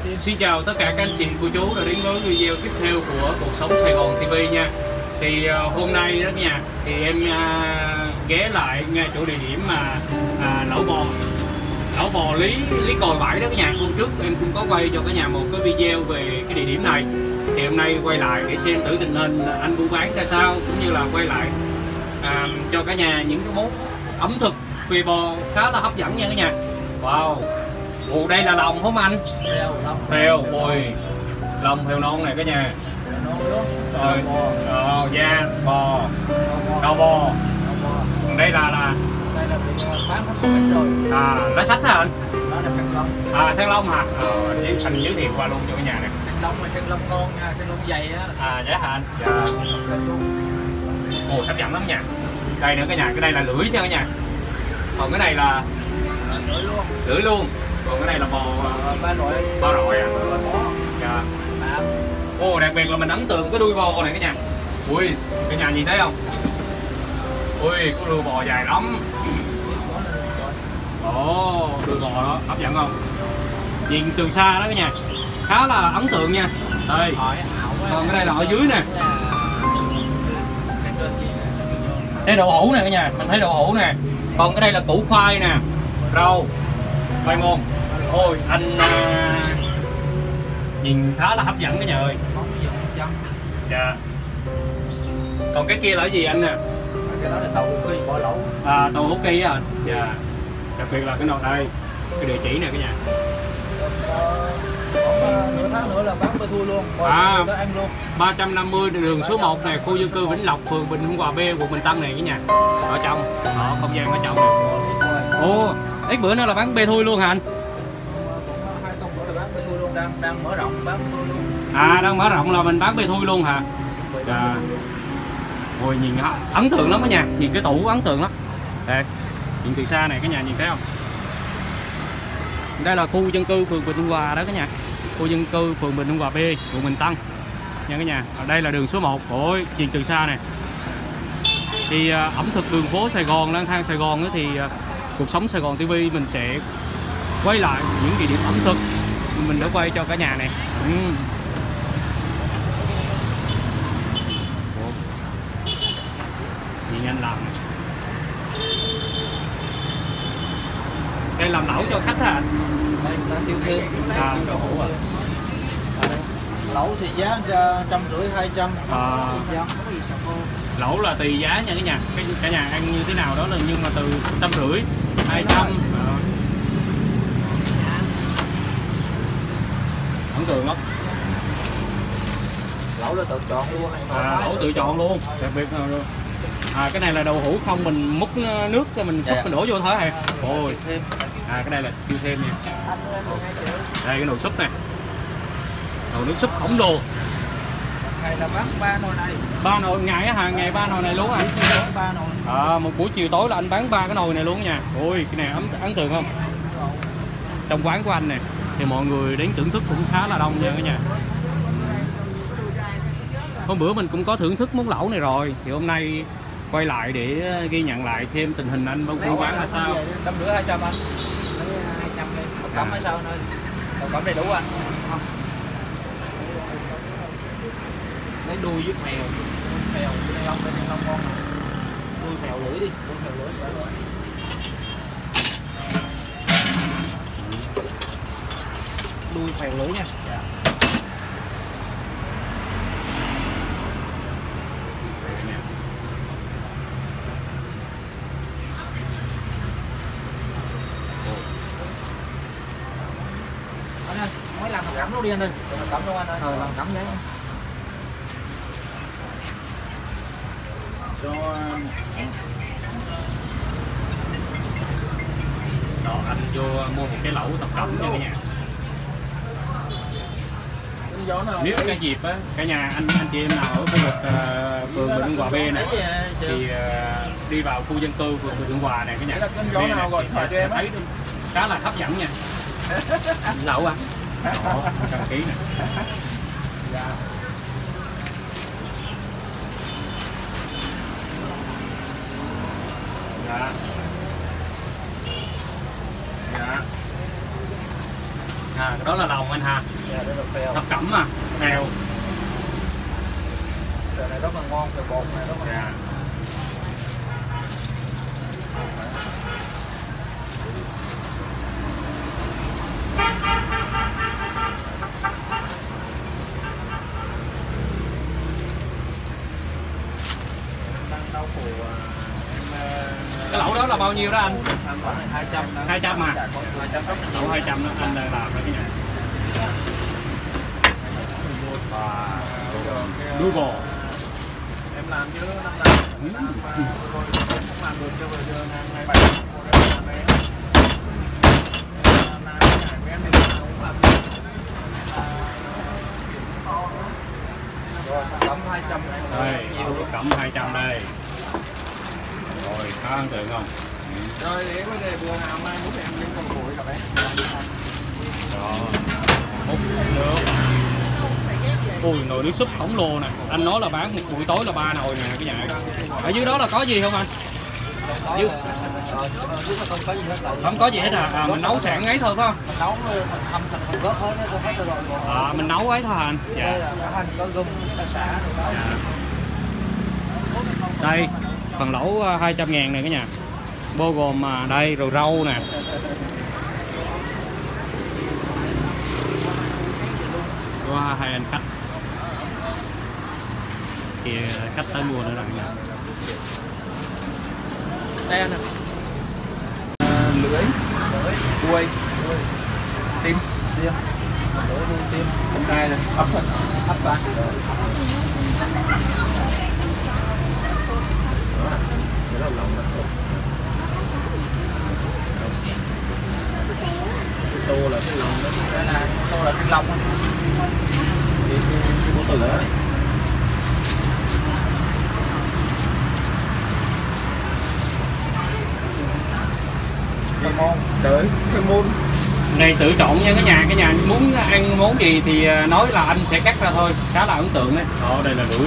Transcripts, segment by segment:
Xin chào tất cả các anh chị cô chú đã đến với video tiếp theo của Cuộc Sống Sài Gòn TV nha. Thì hôm nay đó nha, thì em ghé lại ngay chỗ địa điểm mà lẩu bò Lý Còi Bãi đó cả nhà. Hôm trước em cũng có quay cho cả nhà một cái video về cái địa điểm này. Thì hôm nay quay lại để xem thử tình hình anh buôn bán ra sao, cũng như là quay lại cho cả nhà những cái món ẩm thực về bò khá là hấp dẫn nha cả nhà. Wow. Ồ, đây là lòng không anh? Heo, ôi, lòng heo non này cả nhà. Rồi, da bò, đầu bò. Còn đây là bán hết một rồi. lá sách hả anh? Đó là thanh long. Thanh long hả? Anh giới thiệu qua luôn cho cả nhà này. Thanh long là thanh long ngon nha, thanh long dày á. Dạ hả anh? Dạ. Ồ, hấp dẫn lắm nha. Đây nữa cả nhà, cái đây là lưỡi cho cả nhà. Còn cái này là lưỡi luôn. Còn cái này là bò rọi à? Dạ. Ồ, đặc biệt là mình ấn tượng cái đuôi bò này cả nhà. Ui, cả nhà nhìn thấy không? Ui, cái đuôi bò dài lắm. Ồ, đuôi bò đó, hấp dẫn không? Nhìn từ xa đó cả nhà, khá là ấn tượng nha. Đây. Còn cái đây là ở dưới nè. Đây đậu hũ nè cả nhà, mình thấy đậu hũ nè. Còn cái đây là củ khoai nè, rau, khoai môn. Ôi anh nhìn khá là hấp dẫn cả nhà ơi. Dạ. Còn cái kia là cái gì anh nè? Cái đó là tàu hũ kỳ bò lẩu. Tàu hũ kỳ á anh. Dạ. Đặc biệt là cái nồi đây, cái địa chỉ nè cả nhà. Nửa tháng nữa là bán bê thui luôn. Tới ăn luôn. 350 đường số 1 này, khu dân cư Vĩnh Lộc, phường Bình Hưng Hòa B, quận Bình Tân này cả nhà. Ở trong, không gian ở trong này. Ồ, ít bữa nữa là bán bê thui luôn hả anh? 2 tuần nữa là bán bê thui luôn, đang mở rộng bán bê thui luôn. Đang mở rộng là mình bán bê thui luôn hả? Dạ. Ôi nhìn ấn tượng lắm cả nhà, nhìn cái tủ ấn tượng lắm. Đây, nhìn từ xa này cả nhà nhìn thấy không? Đây là khu dân cư phường Bình Hưng Hòa đó cả nhà. Khu dân cư phường Bình Hưng Hòa B, quận Bình Tân nha cả nhà. Ở đây là đường số 1. Ôi, nhìn từ xa này. Thì ẩm thực đường phố Sài Gòn, lang thang Sài Gòn thì Cuộc Sống Sài Gòn TV mình sẽ quay lại những địa điểm ẩm thực mình đã quay cho cả nhà này. Nhìn anh làm. Đây làm lẩu cho khách hả anh? Đây đã tiêu thêm. Đậu hũ à. Lẩu thì giá 150 200. Lẩu là tùy giá nha cả nhà. Cả nhà ăn như thế nào đó là, nhưng mà từ 150 200. Ấn tượng lắm. Lẩu là tự chọn luôn. Lẩu tự chọn luôn. Đặc biệt là cái này là đậu hũ không, mình múc nước cho mình súp mình đổ vô thôi hả? Ôi. Cái đây là tiêu thêm nha. Đây cái nồi súp nè. Nồi nước súp khổng lồ. Ngày là bán 3 nồi này. 3 nồi ngày á hả? Ngày 3 nồi này luôn anh. 3 nồi. Một buổi chiều tối là anh bán 3 cái nồi này luôn nha. Ôi cái này ấn tượng không? Trong quán của anh nè thì mọi người đến thưởng thức cũng khá là đông nha cả nhà. Hôm bữa mình cũng có thưởng thức món lẩu này rồi, thì hôm nay quay lại để ghi nhận lại thêm tình hình anh buôn bán là sao. 150 200 anh. 200 đi. Một cắm hay sao thôi. Một cắm đầy đủ anh. Lấy đuôi với mèo. Mèo cái này không ngon. Đuôi mèo lưỡi đi, đuôi mèo lưỡi. Đuôi mèo lưỡi nha. Dạ. Mới làm cắm luôn đi anh ơi. Làm cắm luôn anh ơi. Làm cắm đấy. Đó, anh vô mua một cái lẩu tập cẩm nha cả nhà. Nếu cái dịp á, cả nhà anh chị em nào ở khu vực phường Bình Hưng Hòa B này thì đi vào khu dân cư phường Bình Hưng Hòa này cả nhà. Thì thấy khá là hấp dẫn nha. Lẩu à? Đó, 100 kg nè. Dạ. Đó là lòng anh ha. đây là phèo. thập cẩm mà, phèo. Phèo này rất là ngon, phèo bột này rất là ngon. Cái lẩu đó là bao nhiêu đó anh? 200 200 mà. 200 Lẩu 200 đó anh đang làm đó cái này. Đuôi bò. Em làm chứ năm nay không làm được cho bây giờ ngày 7 cẩm 200 đây, cẩm 200 đây. Rồi, khá ấn tượng không? Rồi để vấn đề bữa nào mai muốn em đến con bụi gặp em. Đó. Hút nước. Ui, nồi nước súp khổng lồ nè. Anh nói là bán một buổi tối là 3 nồi nè cái nhà. Ở dưới đó là có gì không anh? Dưới không có gì hết đâu. không có gì hết à? Mình nấu sẵn ấy thôi phải không? Mình nấu thành phần gốc hết nó hết rồi. Mình nấu ấy thôi anh. Dạ. Đây là hành có gừng, có xả rồi đó. Đây, phần lẩu 200.000 này cả nhà. Bao gồm đây rồi rau nè. Có hai anh khách. Kìa khách tới mua nữa rồi cả nhà. Đây nè. Lưỡi, đuôi, tim, tim, tim, hôm nay nè, ấp vào. Tô là cái lòng đó, đây là tô là cái lòng á, cái bổ tử đó. Ngon, đợi cái môn Này tự chọn nha cả nhà muốn ăn món gì thì nói là anh sẽ cắt ra thôi, khá là ấn tượng đấy. Đó, đây là lưỡi.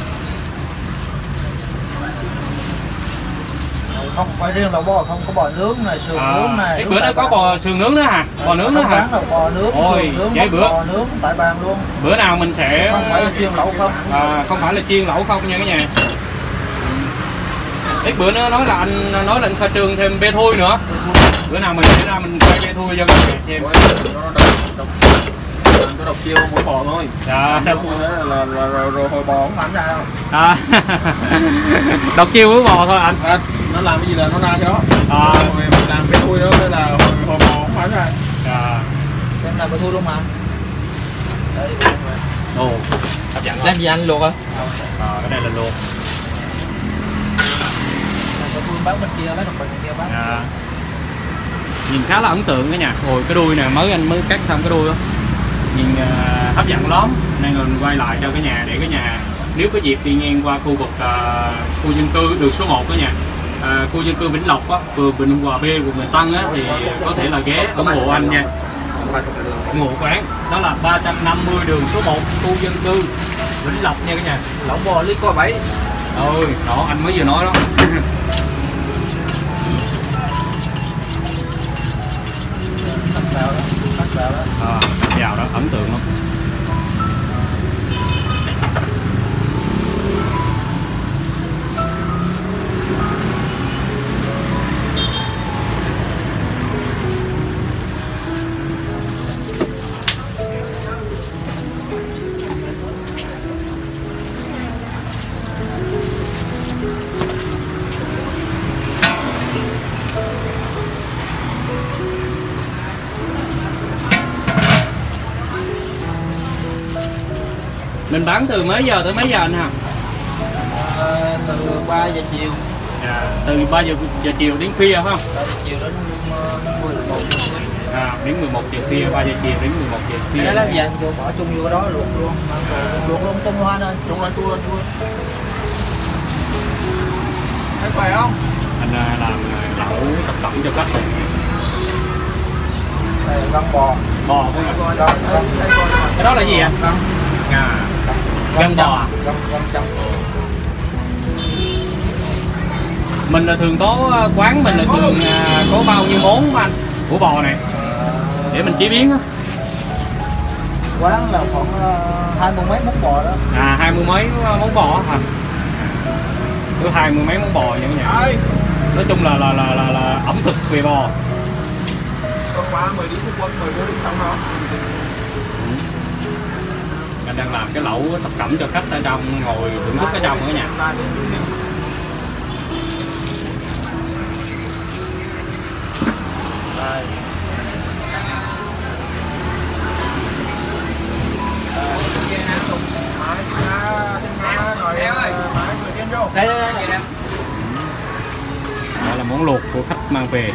Không phải riêng là bò, không có bò nướng này, sườn nướng này. Cái bữa đó có bò sườn nướng nữa hả? Bò nướng nữa hả? Bán là bò nướng, ôi, sườn nướng, bò nướng tại bàn luôn. Bữa nào mình sẽ không phải là chiên lẩu không? Không phải là chiên lẩu không nha cả nhà. Ít bữa nữa nói là anh khai trương thêm bê thui nữa. Bữa nào mình sẽ ra mình quay bê thui cho các bạn xem. Tôi độc chiêu mỗi bò thôi. Dạ. Rồi hồi bò không bán ra đâu. Độc chiêu với bò thôi anh. Nó làm cái gì là nó ra cái đó. Rồi mình làm bê thui đó là hồi bò không bán ra. Em làm bê thui luôn mà. Đây. Ồ, hấp dẫn. Làm gì anh luộc hả? Cái này là luộc. Bán bên kia, lấy đồng bên kia bán. Nhìn khá là ấn tượng cái nhà. Ôi cái đuôi nè, anh mới cắt xong cái đuôi đó. Nhìn hấp dẫn lắm. Nên mình quay lại cho cái nhà để cái nhà nếu có dịp đi ngang qua khu vực khu dân cư đường số 1 đó nha. Khu dân cư Vĩnh Lộc á, phường Bình Hòa B, quận Bình Tân á thì có thể là ghé ủng hộ anh nha. Ủng hộ quán. Đó là 350 đường số 1 khu dân cư Vĩnh Lộc nha cả nhà. Lẩu bò lít có 7. Ôi, đó anh mới vừa nói đó. Vào đó ấn tượng lắm. Mình bán từ mấy giờ tới mấy giờ anh hả? Từ 3 giờ chiều. Từ 3 giờ chiều đến khuya phải không? 3 giờ chiều đến 11 giờ. Đến 11 giờ khuya, 3 giờ chiều đến 11 giờ khuya. Cái đó là gì anh? Bỏ chung vô cái đó luộc luôn. Luộc luôn tôm hoa lên, trụng lên chua. Thấy khỏe không? Anh làm lẩu tập cận cho khách. Đây gân bò. Bò không? Cái đó là gì anh? Gân bò. Gân chấm. Mình là thường có quán mình là thường có bao nhiêu món anh của bò này để mình chế biến á. quán là khoảng 20 mấy món bò đó. À 20 mấy món bò hả? Cứ 20 mấy món bò như thế nhỉ? Nói chung là ẩm thực về bò. Còn qua 10 đi Phú Quân, 10 đi xong đó. Anh đang làm cái lẩu thập cẩm cho khách ở trong ngồi thưởng thức ở trong nữa nha. Đây. Đây đó là món luộc của khách mang về.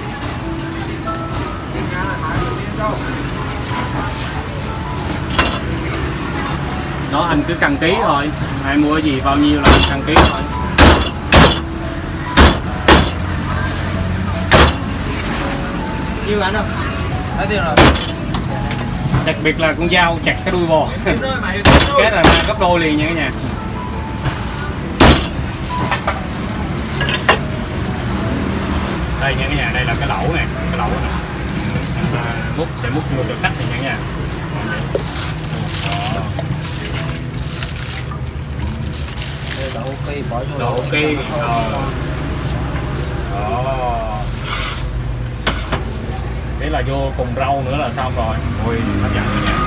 Đó anh cứ căn ký thôi, ai mua gì bao nhiêu là căn ký thôi. Nhiêu anh không? Thấy tiền rồi. Đặc biệt là con dao chặt cái đuôi bò. Cái là gấp đôi liền nha cả nhà. Đây nha cả nhà, đây là cái lẩu này, cái lẩu này. Múc sẽ múc vô cho khách này nha cả nhà. Đậu kỳ bỏ vô. Đậu kỳ. Đó. Thế là vô cùng rau nữa là xong rồi. Ôi hấp dẫn nha.